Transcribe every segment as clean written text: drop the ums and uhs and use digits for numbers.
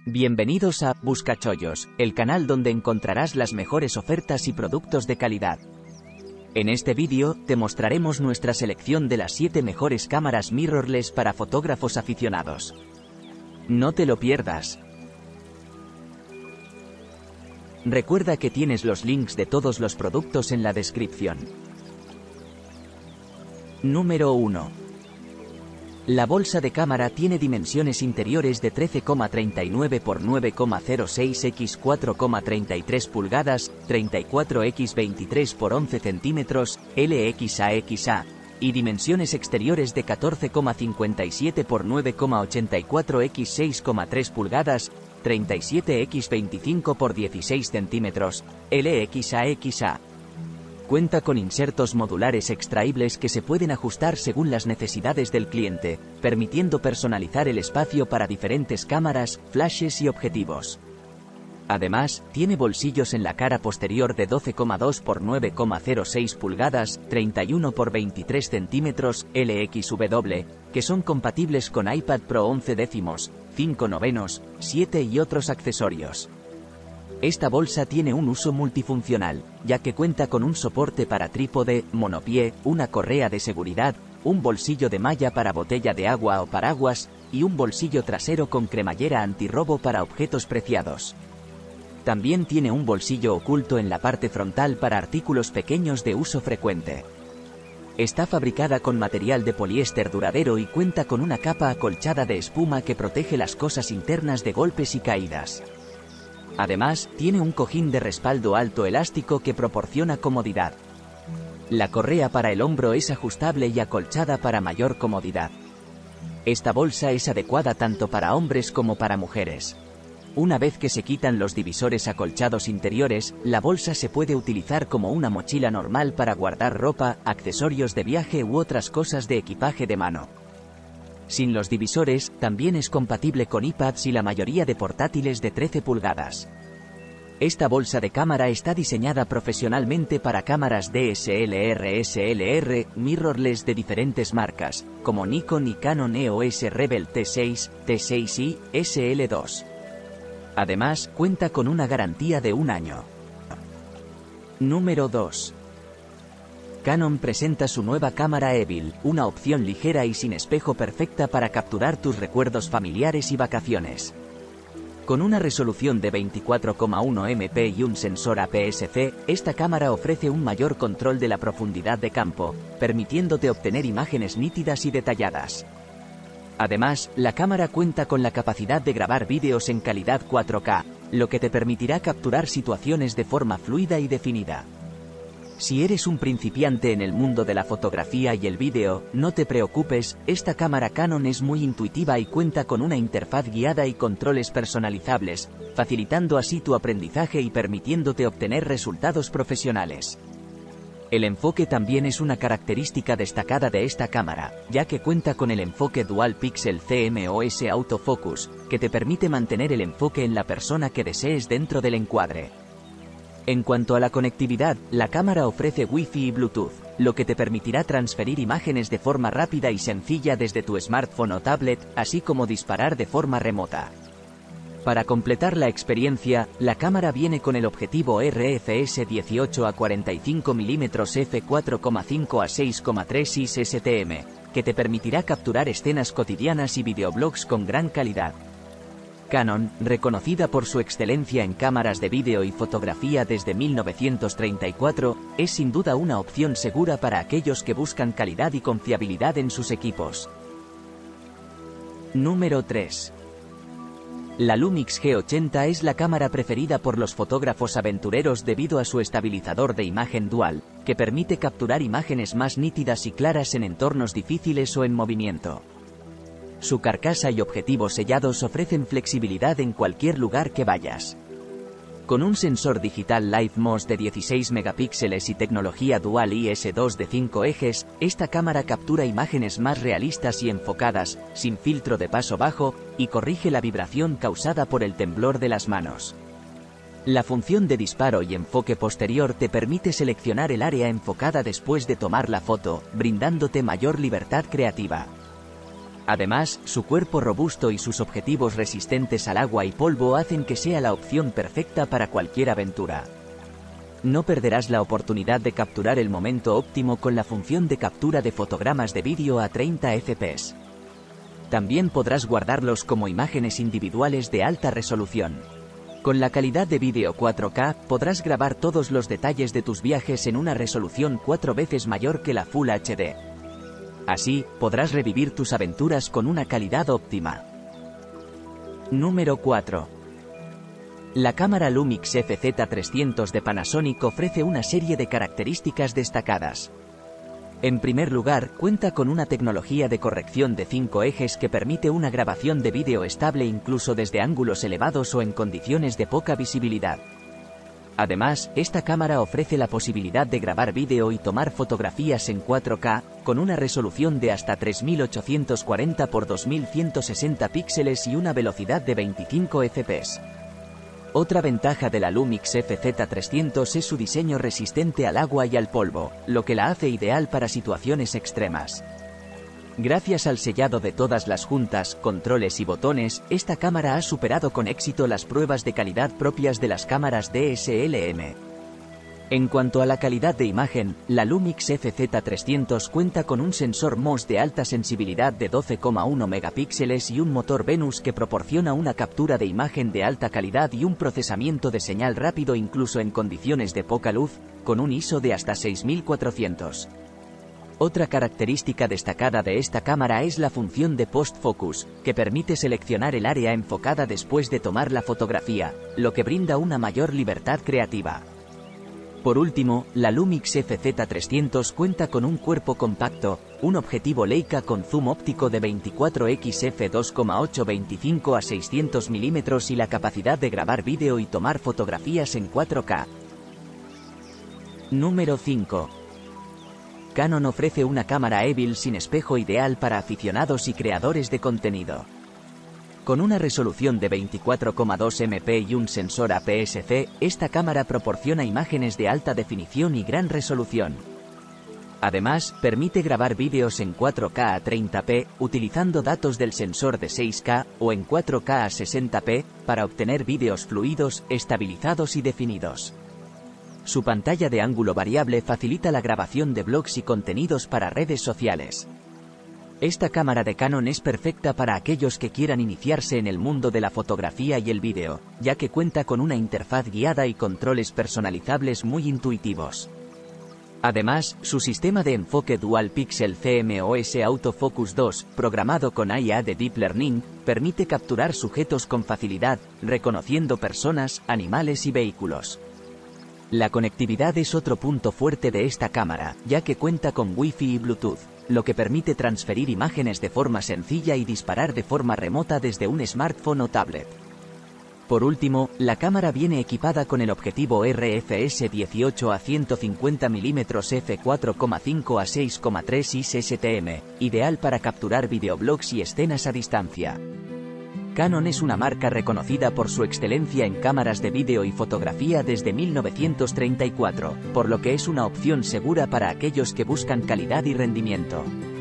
Bienvenidos a Buscachollos, el canal donde encontrarás las mejores ofertas y productos de calidad. En este vídeo, te mostraremos nuestra selección de las 7 mejores cámaras mirrorless para fotógrafos aficionados. No te lo pierdas. Recuerda que tienes los links de todos los productos en la descripción. Número 1. La bolsa de cámara tiene dimensiones interiores de 13,39 x 9,06 x 4,33 pulgadas, 34 x 23 x 11 centímetros, LXAXA, y dimensiones exteriores de 14,57 x 9,84 x 6,3 pulgadas, 37 x 25 x 16 centímetros, LXAXA. Cuenta con insertos modulares extraíbles que se pueden ajustar según las necesidades del cliente, permitiendo personalizar el espacio para diferentes cámaras, flashes y objetivos. Además, tiene bolsillos en la cara posterior de 12,2 x 9,06 pulgadas, 31 x 23 centímetros, LXW, que son compatibles con iPad Pro 11 décimos, 5 novenos, 7 y otros accesorios. Esta bolsa tiene un uso multifuncional, ya que cuenta con un soporte para trípode, monopié, una correa de seguridad, un bolsillo de malla para botella de agua o paraguas, y un bolsillo trasero con cremallera antirrobo para objetos preciados. También tiene un bolsillo oculto en la parte frontal para artículos pequeños de uso frecuente. Está fabricada con material de poliéster duradero y cuenta con una capa acolchada de espuma que protege las cosas internas de golpes y caídas. Además, tiene un cojín de respaldo alto elástico que proporciona comodidad. La correa para el hombro es ajustable y acolchada para mayor comodidad. Esta bolsa es adecuada tanto para hombres como para mujeres. Una vez que se quitan los divisores acolchados interiores, la bolsa se puede utilizar como una mochila normal para guardar ropa, accesorios de viaje u otras cosas de equipaje de mano. Sin los divisores, también es compatible con iPads y la mayoría de portátiles de 13 pulgadas. Esta bolsa de cámara está diseñada profesionalmente para cámaras DSLR/SLR, mirrorless de diferentes marcas, como Nikon y Canon EOS Rebel T6, T6i, SL2. Además, cuenta con una garantía de 1 año. Número 2. Canon presenta su nueva cámara Evil, una opción ligera y sin espejo perfecta para capturar tus recuerdos familiares y vacaciones. Con una resolución de 24,1 MP y un sensor APS-C, esta cámara ofrece un mayor control de la profundidad de campo, permitiéndote obtener imágenes nítidas y detalladas. Además, la cámara cuenta con la capacidad de grabar vídeos en calidad 4K, lo que te permitirá capturar situaciones de forma fluida y definida. Si eres un principiante en el mundo de la fotografía y el vídeo, no te preocupes, esta cámara Canon es muy intuitiva y cuenta con una interfaz guiada y controles personalizables, facilitando así tu aprendizaje y permitiéndote obtener resultados profesionales. El enfoque también es una característica destacada de esta cámara, ya que cuenta con el enfoque Dual Pixel CMOS Autofocus, que te permite mantener el enfoque en la persona que desees dentro del encuadre. En cuanto a la conectividad, la cámara ofrece Wi-Fi y Bluetooth, lo que te permitirá transferir imágenes de forma rápida y sencilla desde tu smartphone o tablet, así como disparar de forma remota. Para completar la experiencia, la cámara viene con el objetivo RFS 18 a 45 mm f4,5 a 6,3 is STM, que te permitirá capturar escenas cotidianas y videoblogs con gran calidad. Canon, reconocida por su excelencia en cámaras de vídeo y fotografía desde 1934, es sin duda una opción segura para aquellos que buscan calidad y confiabilidad en sus equipos. Número 3. La Lumix G80 es la cámara preferida por los fotógrafos aventureros debido a su estabilizador de imagen dual, que permite capturar imágenes más nítidas y claras en entornos difíciles o en movimiento. Su carcasa y objetivos sellados ofrecen flexibilidad en cualquier lugar que vayas. Con un sensor digital LiveMOS de 16 megapíxeles y tecnología Dual IS-2 de 5 ejes, esta cámara captura imágenes más realistas y enfocadas, sin filtro de paso bajo, y corrige la vibración causada por el temblor de las manos. La función de disparo y enfoque posterior te permite seleccionar el área enfocada después de tomar la foto, brindándote mayor libertad creativa. Además, su cuerpo robusto y sus objetivos resistentes al agua y polvo hacen que sea la opción perfecta para cualquier aventura. No perderás la oportunidad de capturar el momento óptimo con la función de captura de fotogramas de vídeo a 30 fps. También podrás guardarlos como imágenes individuales de alta resolución. Con la calidad de vídeo 4K, podrás grabar todos los detalles de tus viajes en una resolución 4 veces mayor que la Full HD. Así, podrás revivir tus aventuras con una calidad óptima. Número 4. La cámara Lumix FZ300 de Panasonic ofrece una serie de características destacadas. En primer lugar, cuenta con una tecnología de corrección de 5 ejes que permite una grabación de vídeo estable incluso desde ángulos elevados o en condiciones de poca visibilidad. Además, esta cámara ofrece la posibilidad de grabar vídeo y tomar fotografías en 4K, con una resolución de hasta 3840 x 2160 píxeles y una velocidad de 25 fps. Otra ventaja de la Lumix FZ300 es su diseño resistente al agua y al polvo, lo que la hace ideal para situaciones extremas. Gracias al sellado de todas las juntas, controles y botones, esta cámara ha superado con éxito las pruebas de calidad propias de las cámaras DSLM. En cuanto a la calidad de imagen, la Lumix FZ300 cuenta con un sensor MOS de alta sensibilidad de 12,1 megapíxeles y un motor Venus que proporciona una captura de imagen de alta calidad y un procesamiento de señal rápido incluso en condiciones de poca luz, con un ISO de hasta 6400. Otra característica destacada de esta cámara es la función de post-focus, que permite seleccionar el área enfocada después de tomar la fotografía, lo que brinda una mayor libertad creativa. Por último, la Lumix FZ300 cuenta con un cuerpo compacto, un objetivo Leica con zoom óptico de 24x f2.8 a 600 mm y la capacidad de grabar vídeo y tomar fotografías en 4K. Número 5. Canon ofrece una cámara EVIL sin espejo ideal para aficionados y creadores de contenido. Con una resolución de 24,2 MP y un sensor APS-C, esta cámara proporciona imágenes de alta definición y gran resolución. Además, permite grabar vídeos en 4K a 30p, utilizando datos del sensor de 6K, o en 4K a 60p, para obtener vídeos fluidos, estabilizados y definidos. Su pantalla de ángulo variable facilita la grabación de blogs y contenidos para redes sociales. Esta cámara de Canon es perfecta para aquellos que quieran iniciarse en el mundo de la fotografía y el vídeo, ya que cuenta con una interfaz guiada y controles personalizables muy intuitivos. Además, su sistema de enfoque Dual Pixel CMOS Autofocus 2, programado con IA de Deep Learning, permite capturar sujetos con facilidad, reconociendo personas, animales y vehículos. La conectividad es otro punto fuerte de esta cámara, ya que cuenta con Wi-Fi y Bluetooth, lo que permite transferir imágenes de forma sencilla y disparar de forma remota desde un smartphone o tablet. Por último, la cámara viene equipada con el objetivo RFS 18 a 150 mm f4,5 a 6,3 ISSTM, ideal para capturar videoblogs y escenas a distancia. Canon es una marca reconocida por su excelencia en cámaras de vídeo y fotografía desde 1934, por lo que es una opción segura para aquellos que buscan calidad y rendimiento.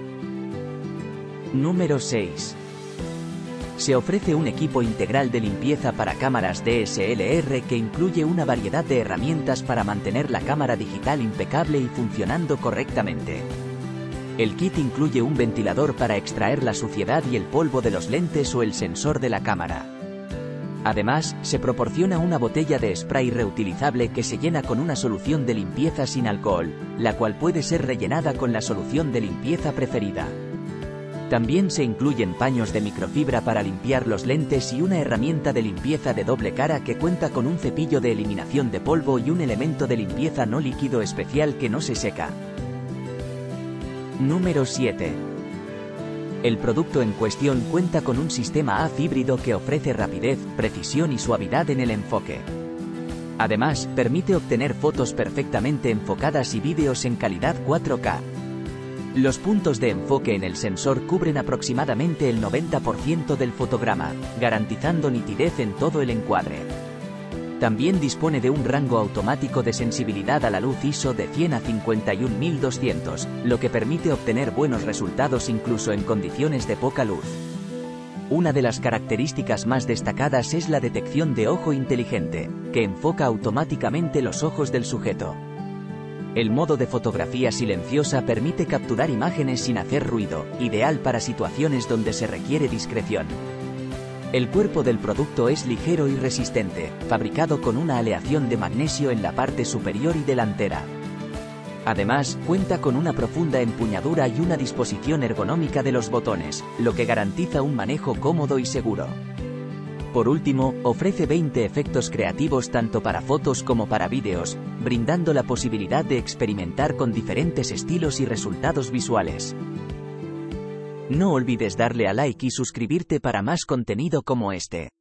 Número 6. Se ofrece un equipo integral de limpieza para cámaras DSLR que incluye una variedad de herramientas para mantener la cámara digital impecable y funcionando correctamente. El kit incluye un ventilador para extraer la suciedad y el polvo de los lentes o el sensor de la cámara. Además, se proporciona una botella de spray reutilizable que se llena con una solución de limpieza sin alcohol, la cual puede ser rellenada con la solución de limpieza preferida. También se incluyen paños de microfibra para limpiar los lentes y una herramienta de limpieza de doble cara que cuenta con un cepillo de eliminación de polvo y un elemento de limpieza no líquido especial que no se seca. Número 7. El producto en cuestión cuenta con un sistema AF híbrido que ofrece rapidez, precisión y suavidad en el enfoque. Además, permite obtener fotos perfectamente enfocadas y vídeos en calidad 4K. Los puntos de enfoque en el sensor cubren aproximadamente el 90% del fotograma, garantizando nitidez en todo el encuadre. También dispone de un rango automático de sensibilidad a la luz ISO de 100 a 51200, lo que permite obtener buenos resultados incluso en condiciones de poca luz. Una de las características más destacadas es la detección de ojo inteligente, que enfoca automáticamente los ojos del sujeto. El modo de fotografía silenciosa permite capturar imágenes sin hacer ruido, ideal para situaciones donde se requiere discreción. El cuerpo del producto es ligero y resistente, fabricado con una aleación de magnesio en la parte superior y delantera. Además, cuenta con una profunda empuñadura y una disposición ergonómica de los botones, lo que garantiza un manejo cómodo y seguro. Por último, ofrece 20 efectos creativos tanto para fotos como para vídeos, brindando la posibilidad de experimentar con diferentes estilos y resultados visuales. No olvides darle a like y suscribirte para más contenido como este.